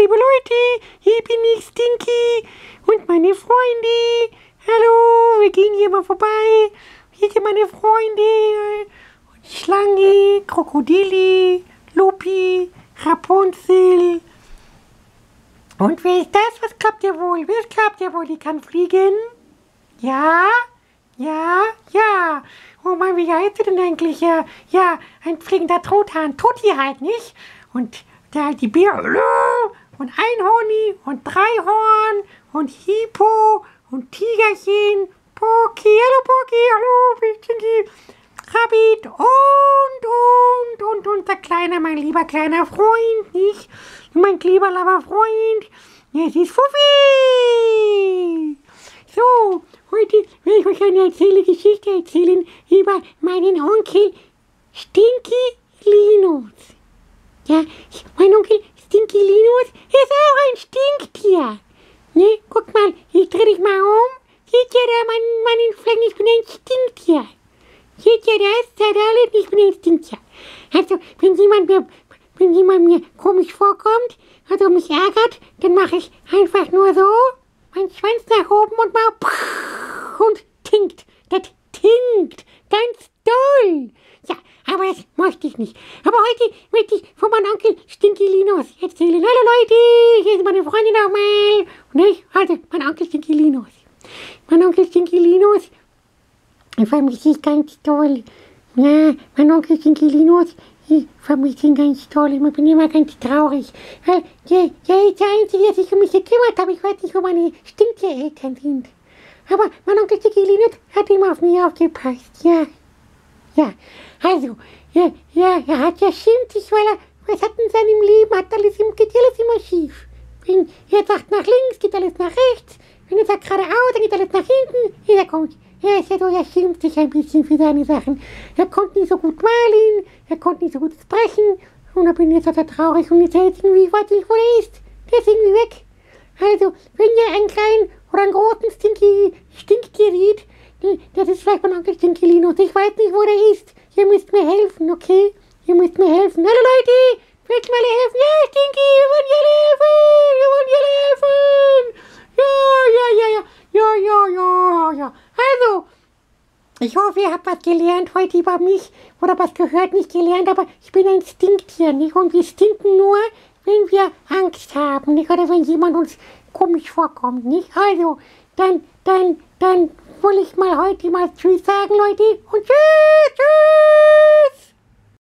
liebe Leute, hier bin ich Stinky und meine Freunde. Hallo, wir gehen hier mal vorbei. Hier sind meine Freunde. Schlange, Krokodili, Lupi, Rapunzel. Und wer ist das? Was glaubt ihr wohl? Wer glaubt ihr wohl, die kann fliegen? Ja, ja, ja. Oh Mann, wie heißt sie denn eigentlich? Ja, ein fliegender Truthahn. Tutti halt, nicht? Und da die Bär und Einhorni und Dreihorn und Hippo und Tigerchen. Poki, hallo Poki, hallo, Stinky. Rabbit und unser kleiner, mein lieber kleiner Freund, nicht? Mein lieber Freund, es ist Fuffi. So, heute will ich euch eine Geschichte erzählen über meinen Onkel Stinky Linus. Ja, mein Onkel Stinky Linus ist auch ein Stinktier. Ne, guck mal, ich dreh dich mal um. Seht ihr da meinen Flecken? Ich bin ein Stinktier. Seht ihr das? Seid ihr alle? Ich bin ein Stinktier. Also, wenn jemand mir komisch vorkommt, also mich ärgert, dann mache ich einfach nur so, meinen Schwanz nach oben und mal und tinkt. Das tinkt. Ganz doll. Ja, aber das möchte ich nicht. Aber heute möchte ich von meinem Onkel Stinky Linus erzählen. Hallo Leute, hier ist meine Freundin nochmal. Und also, mein Onkel Stinky Linus. Mein Onkel Stinky Linus, ich vermisse ihn ganz toll. Ja, mein Onkel Stinky Linus, ich vermisse ihn ganz toll. Ich bin immer ganz traurig. Weil der ist der Einzige, der sich um mich gekümmert hat. Ich weiß nicht, wo meine Stinktiereltern sind. Aber mein Onkel Stinky Linus hat immer auf mich aufgepasst. Ja, also, er hat ja schämt sich, weil was hat in seinem Leben, geht alles immer schief. Wenn er sagt nach links, geht alles nach rechts. Wenn er sagt geradeaus, dann geht alles nach hinten. Er ist ja so, er schämt sich ein bisschen für seine Sachen. Er konnte nicht so gut malen, er konnte nicht so gut sprechen. Und da bin ich jetzt so traurig und jetzt irgendwie, ich weiß nicht, wo er ist. Der ist irgendwie weg. Also, wenn ihr einen kleinen oder einen großen Stinktier seht, das ist vielleicht mein Onkel Stinky Linus. Ich weiß nicht, wo der ist. Ihr müsst mir helfen, okay? Ihr müsst mir helfen. Hallo Leute, willst du mir alle helfen? Ja, Stinky, wir wollen dir alle helfen. Wir wollen dir alle helfen. Ja. Also, ich hoffe, ihr habt was gelernt heute über mich oder was gehört, nicht gelernt, aber ich bin ein Stinktier, nicht? Und wir stinken nur, wenn wir Angst haben, nicht? Oder wenn jemand uns komisch vorkommt, nicht? Also, dann will ich mal heute mal Tschüss sagen, Leute, und tschüss.